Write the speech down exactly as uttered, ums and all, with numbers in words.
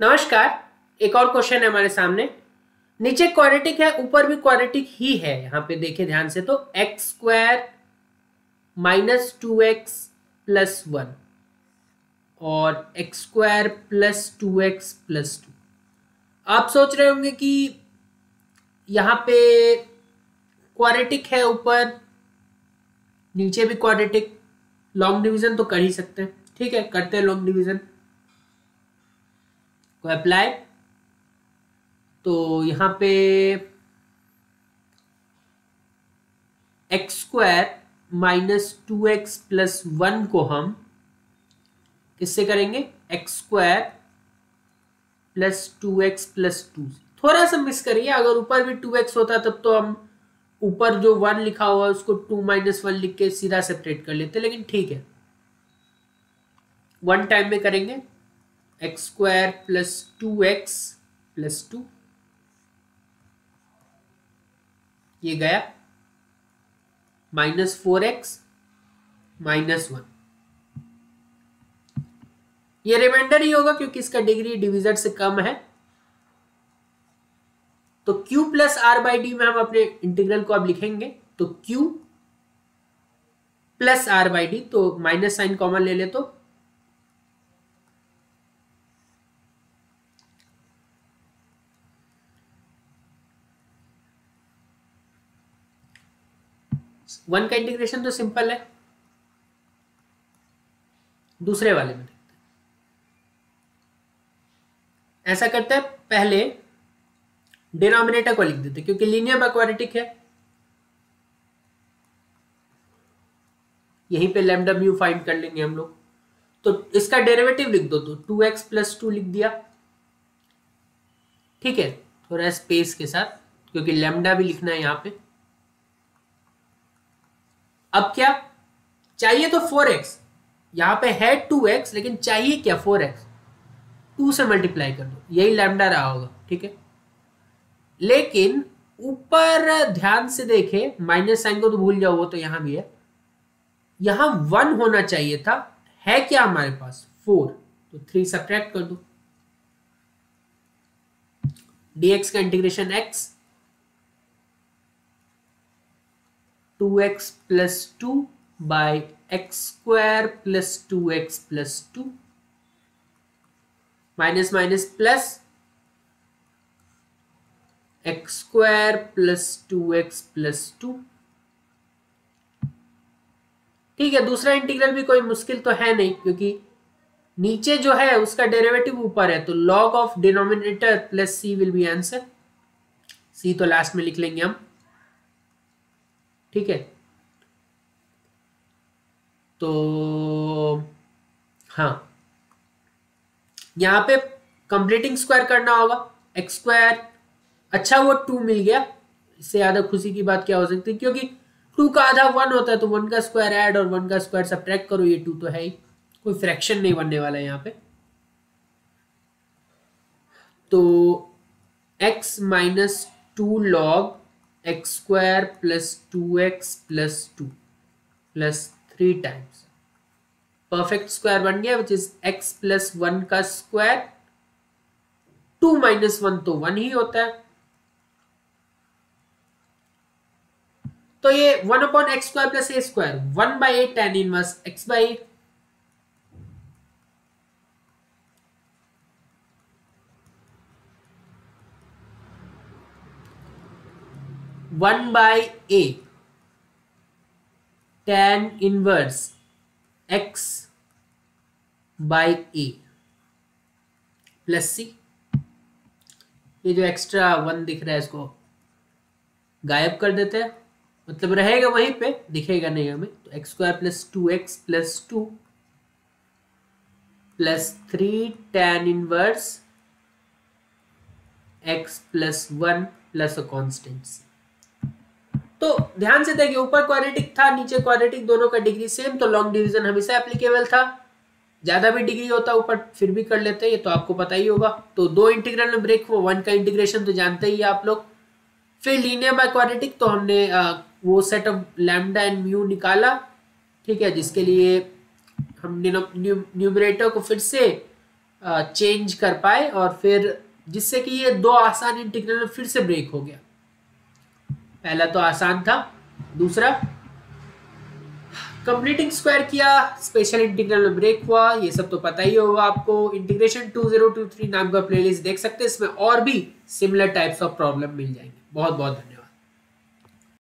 नमस्कार। एक और क्वेश्चन है हमारे सामने। नीचे क्वाड्रेटिक है, ऊपर भी क्वाड्रेटिक ही है। यहाँ पे देखें ध्यान से, तो x square minus two x plus one और x square plus two x plus two. आप सोच रहे होंगे कि यहाँ पे क्वाड्रेटिक है, ऊपर नीचे भी क्वाड्रेटिक, लॉन्ग डिवीजन तो कर ही सकते हैं। ठीक है, करते हैं लॉन्ग डिवीजन को अप्लाई। तो यहां पे x square minus two x plus one को हम किससे करेंगे? X square plus two x plus two. थोड़ा सा मिस करिए, अगर ऊपर भी टू एक्स होता तब तो हम ऊपर जो वन लिखा हुआ है उसको टू माइनस वन लिख के सीधा सेपरेट कर लेते, लेकिन ठीक है, वन टाइम में करेंगे। X square plus two x plus two, ये गया, minus four x minus one. ये रिमाइंडर ही होगा क्योंकि इसका डिग्री डिवीजर से कम है। तो q plus r by d में हम अपने इंटीग्रल को अब लिखेंगे। तो q plus r by d, तो माइनस साइन कॉमन ले ले, तो वन का इंटीग्रेशन तो सिंपल है। दूसरे वाले में देखते हैं। ऐसा करते हैं, पहले डिनोमिनेटर को लिख देते क्योंकि लीनियर बाय क्वाड्रेटिक है। यहीं पे लैम्डा म्यू फाइंड कर लेंगे हम लोग। तो इसका डेरिवेटिव लिख दो, तो टू एक्स प्लस टू लिख दिया। ठीक है, थोड़ा स्पेस के साथ क्योंकि लैम्डा भी लिखना है यहां पे। अब क्या चाहिए? तो फोर एक्स, यहां पे है टू एक्स लेकिन चाहिए क्या? Four x. टू से मल्टीप्लाई कर दो, यही लैम्डा रहा होगा। ठीक है, लेकिन ऊपर ध्यान से देखे, माइनस साइन को तो भूल जाओ, वो तो यहां भी है। यहां वन होना चाहिए था, है क्या हमारे पास? फोर, तो थ्री सब्ट्रैक्ट कर दो। dx का integration x, two x plus two by x square plus two x plus two, minus minus plus, x square plus two x plus two. ठीक है, दूसरा इंटीग्रल भी कोई मुश्किल तो है नहीं क्योंकि नीचे जो है उसका डेरिवेटिव ऊपर है, तो log of denominator plus c will be answer. C तो लास्ट में लिख लेंगे हम। ठीक है, तो हाँ, यहां पे कंप्लीटिंग स्क्वायर करना होगा। एक्स स्क्वायर, अच्छा वो टू मिल गया, इससे ज्यादा खुशी की बात क्या हो सकती है? क्योंकि टू का आधा वन होता है, तो वन का स्क्वायर ऐड और वन का स्क्वायर सब्ट्रैक्ट करो, ये टू तो है ही, कोई फ्रैक्शन नहीं बनने वाला है यहाँ पे। तो x minus two log x square plus two x plus two plus three times perfect square बन गया, which is x plus one का स्क्वायर। टू माइनस वन तो वन ही होता है, तो ये one upon x square plus a square, one by a tan inverse x by a. One by a tan inverse x by a plus c. ये जो extra one दिख रहा है इसको गायब कर देते हैं, मतलब रहेगा वहीं पे, दिखेगा नहीं हमें। तो x square plus two x plus two plus three tan inverse x plus one plus a constant c. तो ध्यान से देखिए, ऊपर क्वाड्रेटिक था, नीचे क्वाड्रेटिक, दोनों का डिग्री सेम, तो लॉन्ग डिवीजन हमेशा एप्लीकेबल था। ज्यादा भी डिग्री होता ऊपर फिर भी कर लेते हैं, ये तो आपको पता ही होगा। तो दो इंटीग्रल में ब्रेक हुआ, वन का इंटीग्रेशन तो जानते ही आप लोग। फिर लीनियर बाय क्वाड्रेटिक, तो हमने आ, वो set of lambda and mu निकाला। ठीक है, जिसके लिए हम न्यूमरेटर को फिर से चेंज कर पाए, और फिर जिससे कि ये दो आसान इंटीग्रल में फिर से ब्रेक हो गया। पहला तो आसान था, दूसरा कंप्लीटिंग स्क्वायर किया, स्पेशल इंटीग्रल में ब्रेक हुआ, ये सब तो पता ही होगा आपको। Integration two zero two three नाम का प्लेलिस्ट देख सकते हैं, इसमें और भी सिमिलर टाइप्स ऑफ प्रॉब्लम मिल जाएंगे। बहुत बहुत धन्यवाद।